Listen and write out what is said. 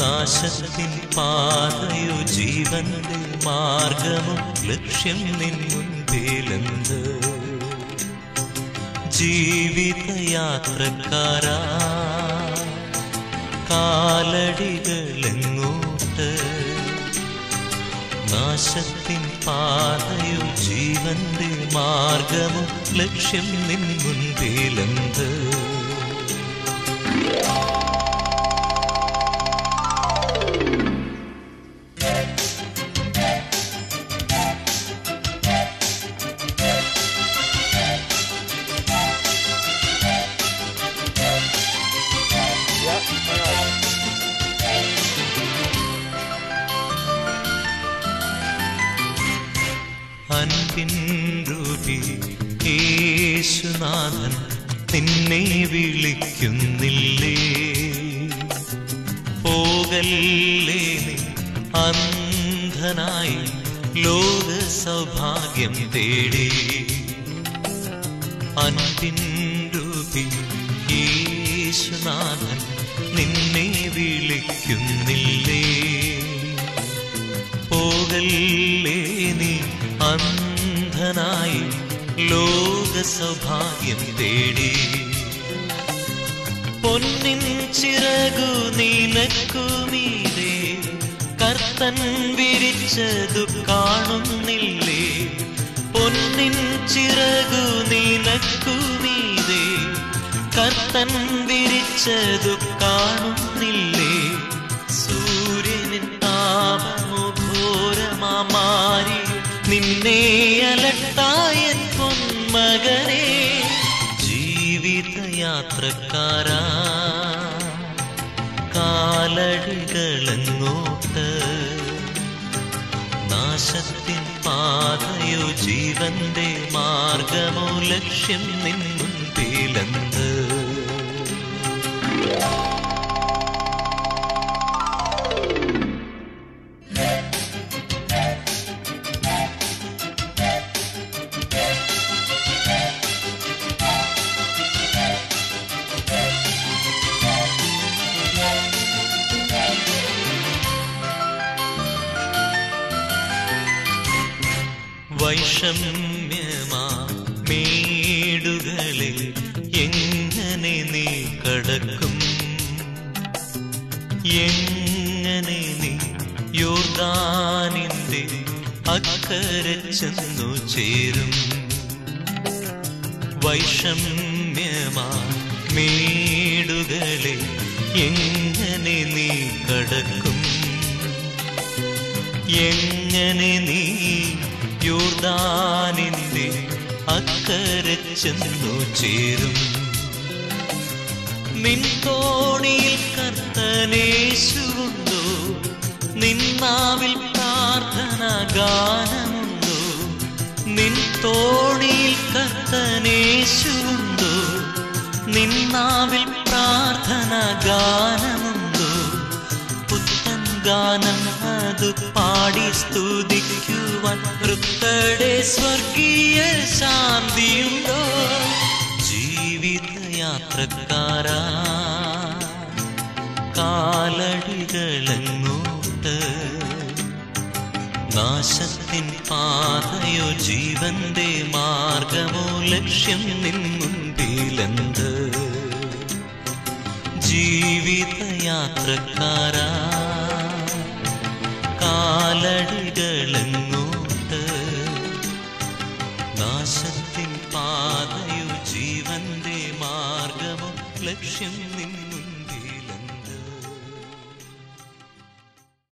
നാശത്തിൻ പാതയോ ജീവന്റെ മാർഗമോ ലക്ഷ്യം നിൻ മുൻപിലെന്ത്? ജീവിതയാത്രക്കാരാ കാലടികളെങ്ങോട്ട്? നാശത്തിൻ പാതയോ ജീവന്റെ മാർഗമോ ലക്ഷ്യം നിൻ മുൻപിലെന്ത്? അൻപിൻ രൂപി യേശുനാഥൻ നിന്നെ വിളിക്കുന്നില്ലേ? പോകല്ലേ നീ അന്ധനായി ലോക സൗഭാഗ്യം തേടി. അൻപിൻ രൂപി യേശുനാഥൻ നിന്നെ വിളിക്കുന്നില്ലേ? പോകല്ലേ നീ അന്ധനായി ലോക സൗഭാഗ്യം തേടി. പൊന്നിൻ ചിറകു നിനക്കുമീതെ കർത്തൻ വിരിച്ചതു കാണുന്നില്ലേ? പൊന്നിൻ ചിറകു നിനക്കുമീതെ കർത്തൻ വിരിച്ചതു കാണുന്നില്ലേ? സൂര്യനിൻ താപമോ ഘോരമാരി നിന്നെ അലട്ടായ പൊന്മകനെ. ജീവിതയാത്രക്കാരാ കാലടികളെങ്ങോട്ട്? നാശത്തിൻ പാതയോ ജീവന്റെ മാർഗമോ ലക്ഷ്യം നിൻ മുൻപിലെന്ത്? വൈഷമ്യമാ മേടുകളിൽ എങ്ങനെ നീ കടക്കും? എങ്ങനെ നീ യോർദാനിന്റെ അക്കരെ ചെന്നു ചേരും? വൈഷമ്യമാ മേടുകളിൽ എങ്ങനെ നീ കടക്കും? എങ്ങനെ നീ യോർദാനിന്റെ അക്കരെ ചെന്നു ചേരും? നിൻ തോണിയിൽ കർത്തനേശുണ്ടോ? നിന്നാവിൽ പ്രാർത്ഥന ഗാനമുണ്ടോ? നിൻ തോണിയിൽ കർത്തനേശുണ്ടോ? നിന്നാവിൽ പ്രാർത്ഥന ഗാനമുണ്ടോ? പുത്തൻ ഗാനം അത് പാടി സ്തുതിക്കുവാൻ വൃത്തടെ സ്വർഗീയ ശാന്തിയുണ്ടോ? ജീവിതയാത്രക്കാരാ കാലടികളെങ്ങോട്ട്? നാശത്തിൻ പാതയോ ജീവന്റെ മാർഗമോ ലക്ഷ്യം നിൻ മുൻപിലെന്ത്? ജീവിതയാത്രക്കാരാ കാലടികളെങ്ങോട്ട്? നാശത്തിൻ പാതയോ ജീവന്റെ മാർഗമോ ലക്ഷ്യം